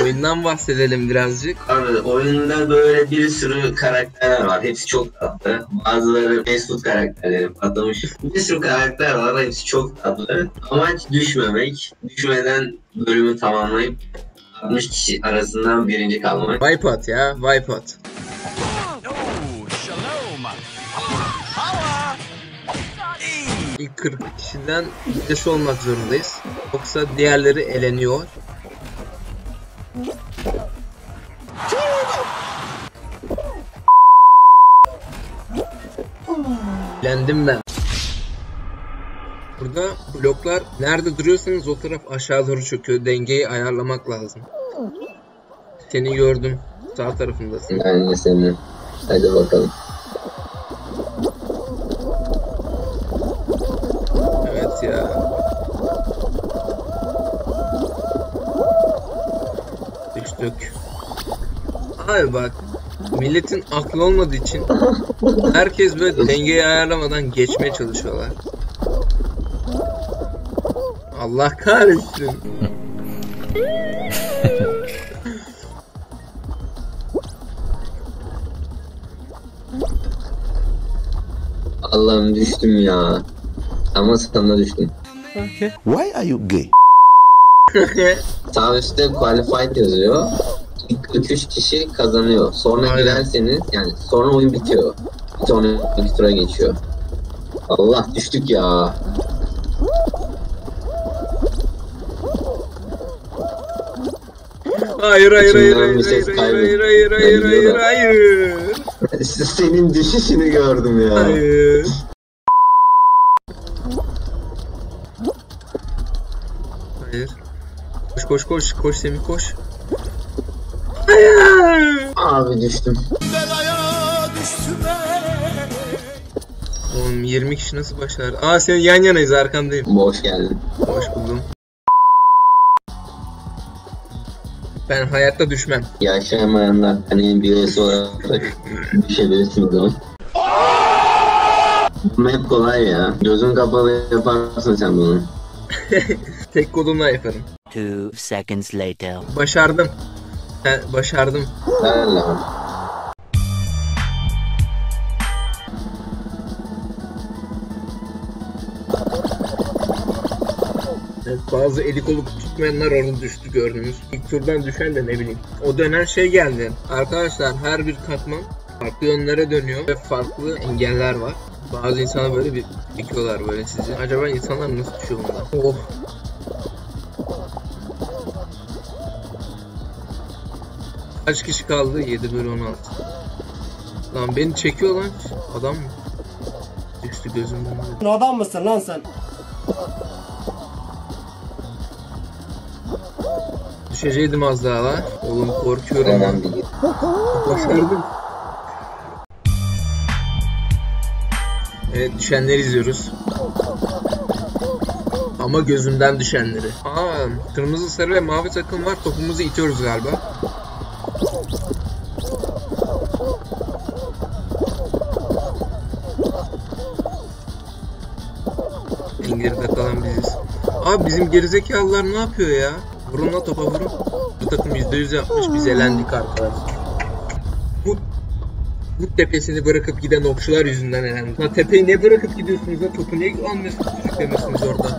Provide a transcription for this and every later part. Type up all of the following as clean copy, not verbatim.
Oyundan bahsedelim birazcık. Abi oyunda böyle bir sürü karakterler var. Hepsi çok tatlı. Bazıları fast food karakterleri patlamış. Bir sürü karakter var. Hepsi çok tatlı. Amaç düşmemek. Düşmeden bölümü tamamlayıp 60 kişi arasından birinci kalmak. Wipeout ya, Wipeout. İlk 40 kişiden birisi olmak zorundayız. Yoksa diğerleri eleniyor. Elendim ben. Burada bloklar nerede duruyorsanız o taraf aşağı doğru çöküyor. Dengeyi ayarlamak lazım. Seni gördüm. Sağ tarafındasın. Ben de seni. Hadi bakalım. Evet ya. Düştük. Abi bak. Milletin aklı olmadığı için herkes böyle dengeyi ayarlamadan geçmeye çalışıyorlar. Allah kahretsin. Allah'ım düştüm ya. Ama sana düştüm. Okay. Why are you gay? Sağ üstte qualified yazıyor. İlk 43 kişi kazanıyor. Sonra Aynen. girerseniz yani sonra oyun bitiyor. Bir sonraki tura geçiyor. Allah düştük ya. Hayır hayır hayır İçimden hayır bir ses hayır hayır hayır kaybettim. hayır Ben hayır biliyorum. hayır. Senin düşüşünü gördüm ya. Hayır. Hayır. Koş koş koş koş Semih koş. Hayır. Abi düştüm. Oğlum 20 kişi nasıl başlar? Aa sen yan yanayız arkandayım. Boş geldin. Hoş buldum. Ben hayatta düşmem. Yaşayamayanlar hani birisi olarak düşebilirsiniz ama. Bu hep kolay ya. Gözün kapalı yaparsın sen bunu. Tek kolumla yaparım. 2 seconds later. Başardım. Başardım. Allah'ım. Evet, bazı eli kolu tutmayanlar orada düştü gördünüz. İlk turdan düşen de ne bileyim. O dönen şey geldi. Arkadaşlar her bir katman farklı yönlere dönüyor ve farklı engeller var. Bazı insanlar böyle bir çekiyorlar böyle sizi. Acaba insanlar nasıl düşüyor bundan? Oh. Kaç kişi kaldı? 7 bölü 16. Lan beni çekiyor lan. Adam mı? Düştü gözümden. Adam mısın lan sen? Düşeceydim az daha la. Oğlum korkuyorum. Hemen bir git. Başardım. Evet düşenleri izliyoruz. Ama gözümden düşenleri. Aa, kırmızı, sarı ve mavi takım var. Topumuzu itiyoruz galiba. En geride kalan biziz. Abi bizim gerizekalılar ne yapıyor ya? Vurun la topa vurun. Bu takım %100 yapmış. Biz elendik arkadaşlar. Bu tepesini bırakıp giden okçular yüzünden elendik. La tepeyi ne bırakıp gidiyorsunuz la? Topu niye almıyorsunuz? Sürüklemesiniz orada.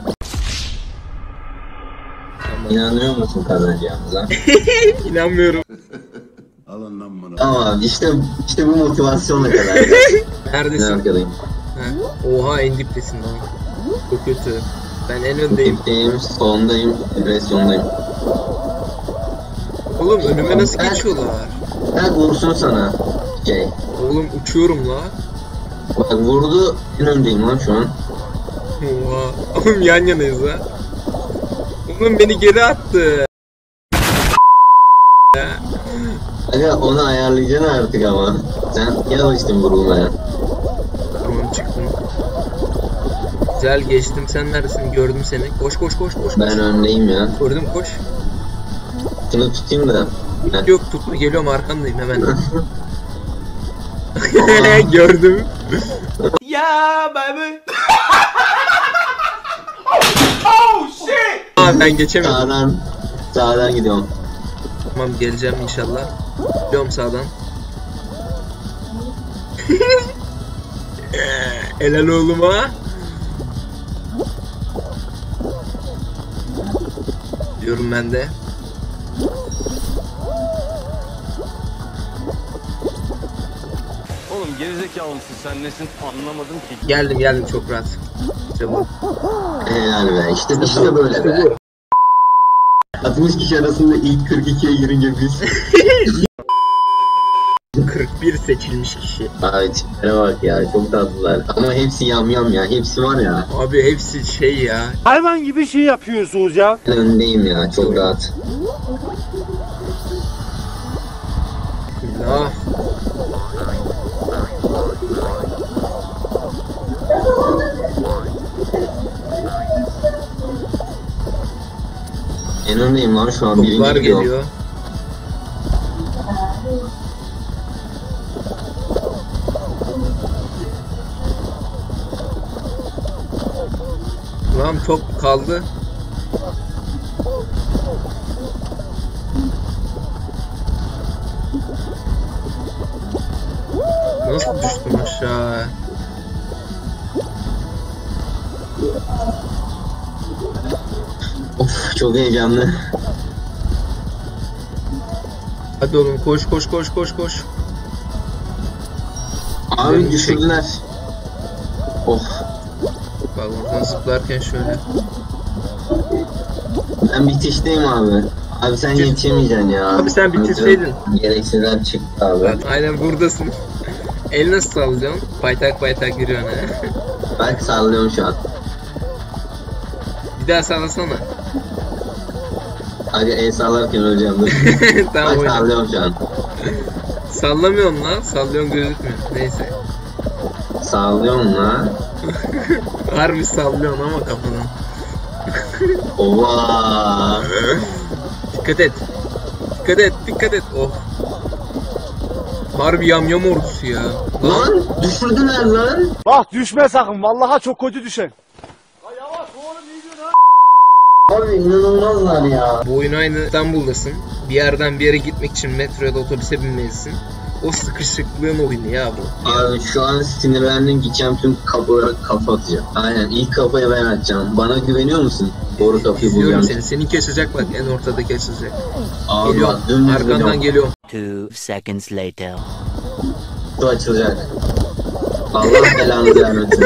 İnanıyor musun kazanacağımıza? İnanmıyorum. Alın lan bunu. Tamam işte bu motivasyonla kadar. Ben Neredesin? arkadayım. Ha? Oha en diptesin lan. Çok kötü. Ben en öndeyim. Dipteyim, sondayım, depresyondayım. Oğlum önüme nasıl geçiyorlar? Ben vursun sana. Şey. Oğlum uçuyorum la. Bak vurdu, en öndeyim lan şu an. Oha. Oğlum yan yanayız ha. Oğlum beni geri attı. Aga onu ayarlayacaksın artık ama. Sen alıştın vurulmaya. Tamam çıktım. Güzel geçtim. Sen neredesin? Gördüm seni. Koş koş koş koş. Ben öndeyim ya. Gördüm koş. Şunu tutayım da. Yok tutma geliyorum arkandayım hemen. Gördüm. Ya baby. Oh shit. Aa ben geçemedim. Sağdan gidiyorum. Tamam geleceğim inşallah. Biliyorum sağdan. Helal oğluma. Diyorum ben de. Oğlum gerizekalı mısın sen nesin anlamadım ki. Geldim çok rahat. Çabuk. Helal be. İşte böyle be. Bu. 60 kişi arasında ilk 42'ye girince biz. 41 seçilmiş kişi. Abi tiplere bak ya, çok tatlılar. Ama hepsi yamyam ya. Hepsi var ya. Abi hepsi şey ya. Hayvan gibi şey yapıyorsunuz ya. Ben öndeyim ya, çok rahat. Ah. En öndeyim lan şu an, Toplar birinci gidiyor. geliyor. Lan top kaldı. Nasıl düştüm aşağı? Of, çok heyecanlı. Hadi oğlum koş. Abi düşürdüler. Oh, Bak oradan zıplarken şöyle. ben bitişteyim abi. Abi sen yetişemeyeceksin ya. Abi sen bitirseydin. Gereksizler çıktı abi. Aynen buradasın. El nasıl sallıyorsun? Paytak giriyorsun ha. Bak sallıyorum şu an. Bir daha sallasana. Hadi el sallarken öleceğim dur. Tamam Bak oyna. sallıyorum şu an. Sallamıyorum lan. Sallıyorsun gözükmüyor. Neyse. Sallıyorum lan. Harbi sallıyorsun ama kafanı. Ova. Dikkat et. Oh. Harbi yamyam ordusu ya. Lan düşürdüler lan. Bak düşme sakın. Vallahi çok kötü düşer. Abi inanılmazlar ya. Bu oyun aynı İstanbul'dasın. Bir yerden bir yere gitmek için metro ya da otobüse binmelisin. O sıkışıklığın oyunu ya bu. Abi şu an sinirlendim, gideceğim tüm kapılara kafa atacağım. Aynen, ilk kafayı ben atacağım. Bana güveniyor musun? Doğru kapıyı İzliyorum bulacağım. seni. Seninki açacak bak, en ortadaki açacak. Abi Geliyorum. bak dümdüz Arkandan gidiyorum. geliyorum. 2 seconds later. Kutu açılacak. Allah belanı vermesin.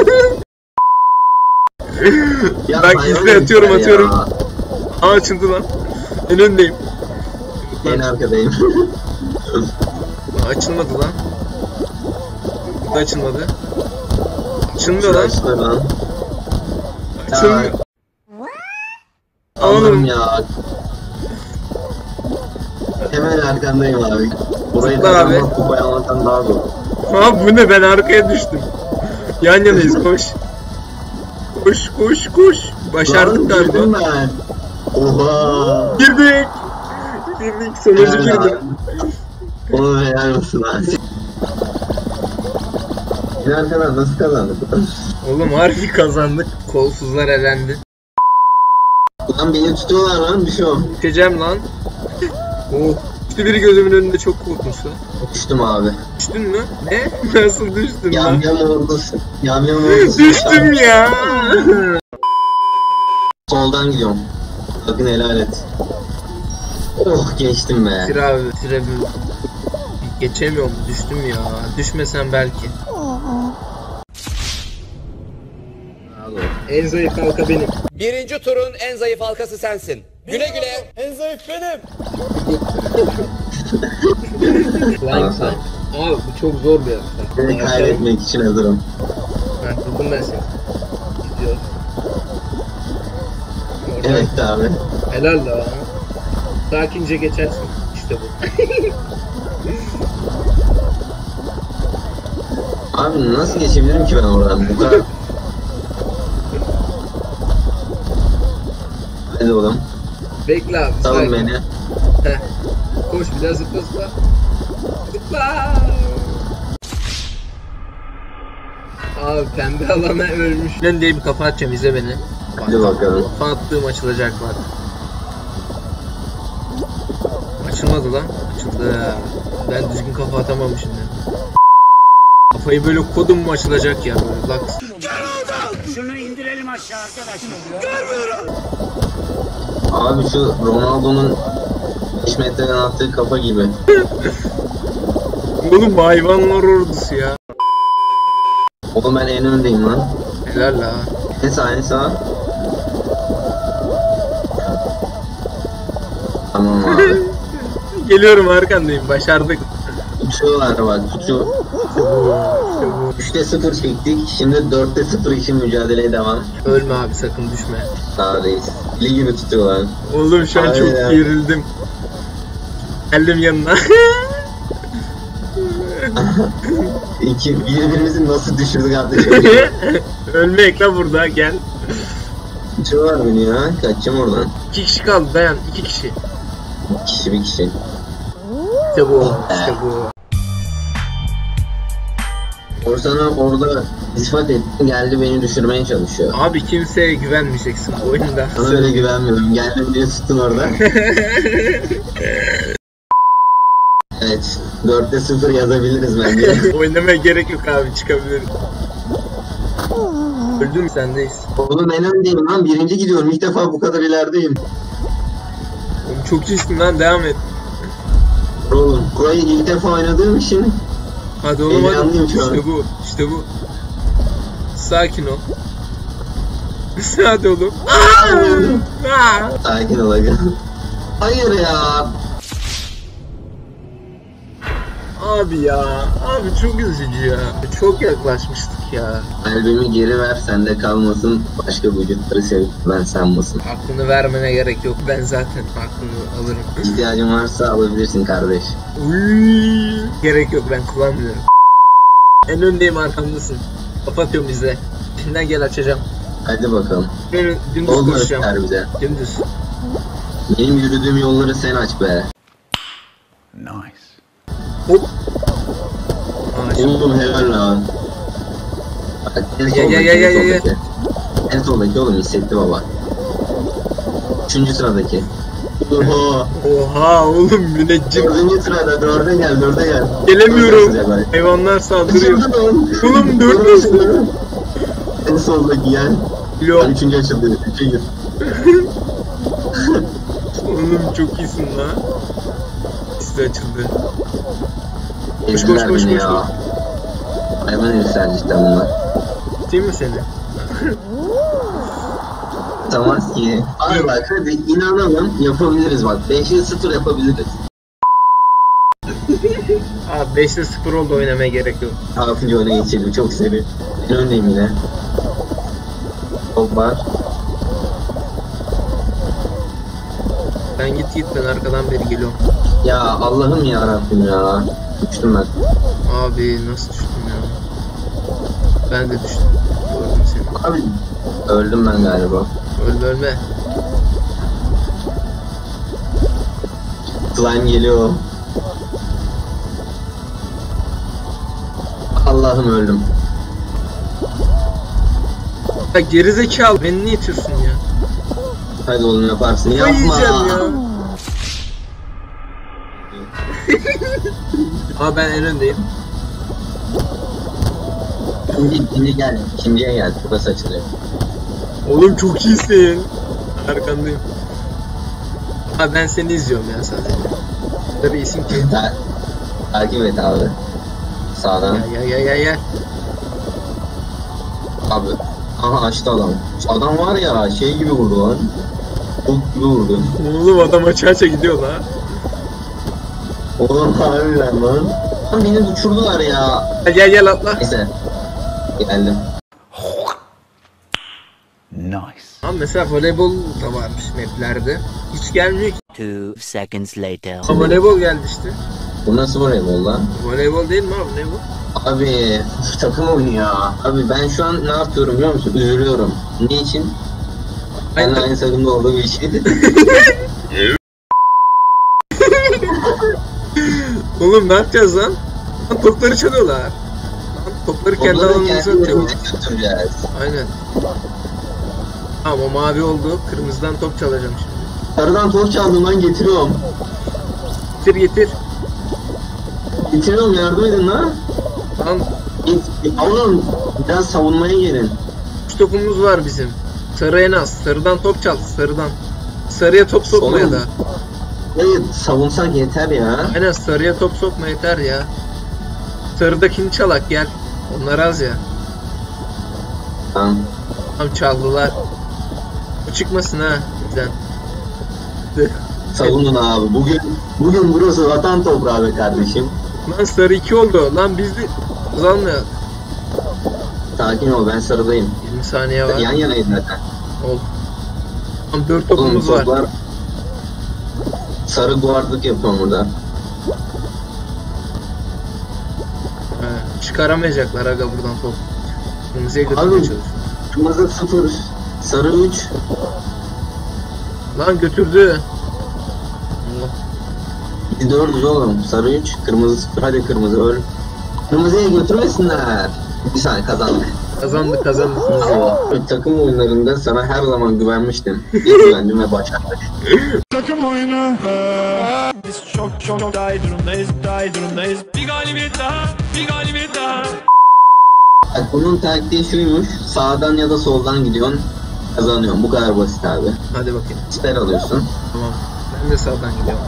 Ya Bak hayvan izle, atıyorum. herifler ya. Aa açıldı lan. En öndeyim. En arkadayım. Açılmadı lan. Bu da açılmadı. Açılmıyor lan. Açma lan. Açılmıyor. Allah'ım Oğlum. ya. Hemen arkandayım abi. Burayı Zıpla abi. kazanmak kupayı almaktan daha zor. Ha bu ne, ben arkaya düştüm. Yan yanayız, koş. Koş. Başardık Lan, girdim galiba. ben. Oha. Girdik. Sonucu Helal girdim. lan. Oğlum helal olsun lan. En arkadan nasıl kazandık? Oğlum harbi kazandık. Kolsuzlar elendi. Lan beni tutuyorlar lan, düşüyorum. Düşeceğim lan. Oh. İşte biri gözümün önünde, çok korkmuştu. Düştüm abi. Düştün mü? Ne? Nasıl düştün lan? Yamyam ordusu. Yamyam ordusu. Düştüm ya. Soldan gidiyorum. Bakın helal et. Oh geçtim be. Tire geçemiyorum. Düştüm ya. Düşmesem belki. En zayıf halka benim. Birinci turun en zayıf halkası sensin. Güle güle. En zayıf benim. Flying Sun. Abi bu çok zor bir harita. Seni kaybetmek için hazırım. Ha, buldum ben seni. Gidiyor. Evet abi. Helal la. Sakince geçersin. İşte bu. Abi nasıl geçebilirim ki ben oradan? Bu kadar. Hadi oğlum. Bekle abi. Salın sakin. beni. Heh. Koş bir daha zıpla. Zıpla. Abi pembe alana ölmüş. Ben diye bir kafa atacağım, izle beni. Bak, Hadi bakalım. kafa attığım açılacak bak. Açılmadı açılmadı lan. Açıldı. Ben düzgün kafa atamamışım ya. Kafayı böyle kodum mu açılacak ya böyle bak. Şunu indirelim aşağı arkadaşlar. Abi şu Ronaldo'nun 5 metreden attığı kafa gibi. Oğlum hayvanlar ordusu ya. Oğlum ben en öndeyim lan. Helal la. En sağ en sağ. Tamam abi. Geliyorum arkandayım başardık. Tutuyorlar bak tutuyor. İşte bu. 3'te 0 çektik. Şimdi 4'te 0 için mücadeleye devam. Ölme abi sakın düşme. Sağ reis. Dili gibi tutuyorlar. Oğlum şu an çok Aynen. gerildim. Geldim yanına. Birbirimizi nasıl düşürdük artık. Ölmek la burada gel. Tutuyorlar beni ya. Kaçacağım oradan. 2 kişi kaldı dayan 2 kişi. Bir kişi. İşte bu işte bu. Orsana orada ispat etti. Geldi beni düşürmeye çalışıyor. Abi kimseye güvenmeyeceksin bu oyunda. Sana öyle güvenmiyorum. Geldim diye tuttun orada. Evet. 4'te 0 yazabiliriz bence. Oynamaya gerek yok abi çıkabilirim. Öldün mü sendeyiz. Oğlum en öndeyim lan. Birinci gidiyorum. İlk defa bu kadar ilerideyim. Oğlum çok iyisin lan devam et. Oğlum burayı ilk defa oynadığım için Hadi oğlum hadi. heyecanlıyım şu an. İşte bu işte bu. Sakin ol. Hadi oğlum. Aa! Sakin ol aga. Hayır ya. Abi ya. Abi çok üzücü ya. Çok yaklaşmıştık ya. Kalbimi geri ver, sende kalmasın. Başka vücutları sevip ben sanmasın. Aklını vermene gerek yok. Ben zaten aklını alırım. İhtiyacın varsa alabilirsin kardeş. Uy, gerek yok ben kullanmıyorum. En öndeyim arkamdasın. Kapatıyorum izle. Şimdiden gel açacağım. Hadi bakalım. Ben dümdüz Olma koşacağım. göster bize. Dümdüz. Benim yürüdüğüm yolları sen aç be. Hop. Aa, şimdi Oğlum helal lan. Bak, en Gel, soldaki, gel, gel, en gel, soldaki. En soldaki oğlum hissetti baba. 3. sıradaki. Oha. Oha oğlum müneccim. 4. sırada 4'e gel 4'e gel. Gelemiyorum. Dört sıcak. Hayvanlar saldırıyor. Açıldı lan. Oğlum 4 En soldaki gel. Yok. 3. açıldı. 3'e gir. Oğlum çok iyisin la. İşte açıldı. Koş, Ezdiler koş, beni koş, ya. koş. Hayvan herifler cidden bunlar. Değil mi seni? Tamam ki. Abi bak hadi inanalım yapabiliriz bak. 5'e 0 yapabiliriz. Abi 5'te 0 oldu oynamaya gerek yok. 6. öne geçelim çok seri. En öndeyim yine. Top var. Sen git ben arkadan beri geliyorum. Ya Allah'ım ya Rabbim ya. Düştüm ben. Abi nasıl düştüm ya? Ben de düştüm. Gördüm seni. Abi öldüm ben galiba. Ölme ölme. Slime geliyor. Allah'ım öldüm. Ya gerizekalı beni niye itiyorsun ya? Hadi oğlum yaparsın. Ay, Yapma. yiyeceğim ya. Aa ben en öndeyim. İkinci gel. İkinciye gel. Burası açılıyor. Oğlum çok iyisin. Arkandayım. Abi ben seni izliyorum ya sadece. Tabii isim ki. Takip et abi. Sağdan. Gel. Abi. Aha açtı adam. Adam var ya şey gibi vurdu lan. Bok gibi vurdu. Oğlum adam açığa gidiyor la. Oğlum harbiden lan. Lan beni uçurdular ya. Gel atla. Neyse. Geldim. Ama mesela voleybol da varmış maplerde. Hiç gelmiyor ki. 2 seconds later. Ama voleybol geldi işte. Bu nasıl voleybol lan? Voleybol değil mi abi voleybol? Abi takım oyunu ya. Abi ben şu an ne yapıyorum biliyor musun? Üzülüyorum. Niçin? Ben de aynı takımda olduğum için. Oğlum ne yapacağız lan? Lan topları çalıyorlar. Lan topları kendi alanımıza atıyorlar. götüreceğiz. Aynen. Tamam o mavi oldu. Kırmızıdan top çalacağım şimdi. Sarıdan top çaldım lan getiriyorum. Getir getir. Getiriyorum, yardım edin lan. Lan Oğlum biraz savunmaya gelin. 3 topumuz var bizim. Sarı en az. Sarıdan top çal. Sarıdan. Sarıya top sokma ya da. Evet, savunsak yeter ya. Aynen, sarıya top sokma yeter ya. Sarıdakini çalak gel. Onlar az ya. Tamam. Tam çaldılar. O çıkmasın ha bizden. Savunun abi. Bugün burası vatan toprağı be kardeşim. Lan sarı 2 oldu. Lan biz de uzanmıyor. Sakin ol, ben sarıdayım. 20 saniye var. Yan yanayız zaten. Ol. Tam 4 Oğlum topumuz var. toplar... Sarı guardlık yapıyorum burada. He, çıkaramayacaklar aga buradan top. Kırmızıya götürmeye Abi, çalışıyor. kırmızı 0, sarı 3. Lan götürdü. Allah. Biz 4'üz oğlum. Sarı 3, kırmızı 0. Hadi kırmızı öl. Kırmızıya götürmesinler. Bir saniye kazandık. Kazandık kazandık. Takım oyunlarında sana her zaman güvenmiştim. Güvendim ve başardık. Takım oyunu. Biz çok daha iyi durumdayız. Bir galibiyet daha. Bak, bunun taktiği şuymuş. Sağdan ya da soldan gidiyorsun. Kazanıyorsun. Bu kadar basit abi. Hadi bakayım. Siper alıyorsun. Tamam. Ben de sağdan gidiyorum.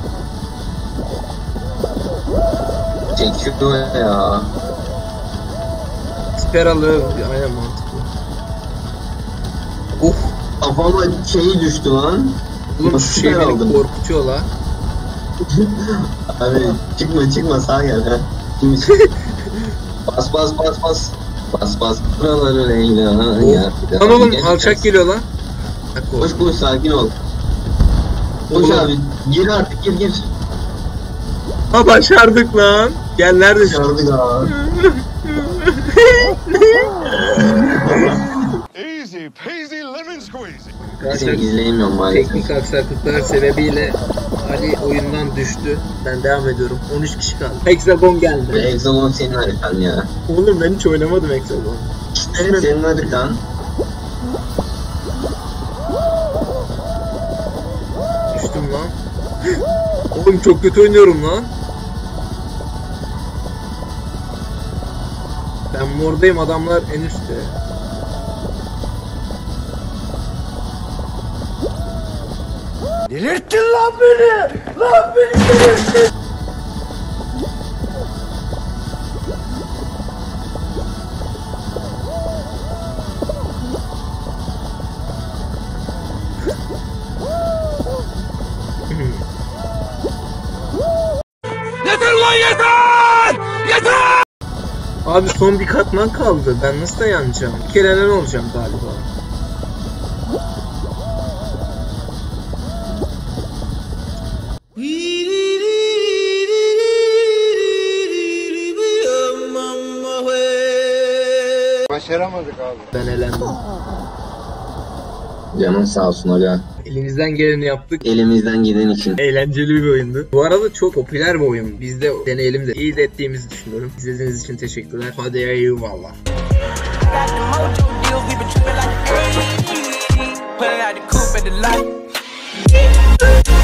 Çekiyor ya. Siper alıyor. Aynen mantıklı. Of. Kafama şeyi düştü lan. Oğlum şu şey beni korkutuyor la. Abi çıkma sağa gel ha. Bas. Bas buraları Leyla ya. Lan oğlum alçak geliyor lan. Koş sakin ol. Koş abi gir artık gir. Ha başardık lan. Gel neredesin? Başardık abi. Easy peasy lemon squeezy. Seni izleyemiyorum maalesef. Teknik aksaklıklar sebebiyle Ali oyundan düştü. Ben devam ediyorum. 13 kişi kaldı. Hexagon geldi. Hexagon senin haritan ya. Oğlum ben hiç oynamadım Hexagon. İşte senin haritan. Düştüm lan. Oğlum çok kötü oynuyorum lan. Ben mordayım, adamlar en üstte. Delirttin lan beni. Lan beni delirttin. Yeter lan yeter! Yeter! Abi son bir katman kaldı. Ben nasıl dayanacağım? Bir kere ne olacağım galiba. Başaramadık abi. Ben elendim. Canın sağ olsun hoca. Elimizden geleni yaptık. Elimizden giden için. Eğlenceli bir oyundu. Bu arada çok popüler bir oyun. Biz de deneyelim de iyi de ettiğimizi düşünüyorum. İzlediğiniz için teşekkürler. Hadi eyvallah. Got the mojo deals, we been tripping like the 80s. Pulling out the coupe at the light.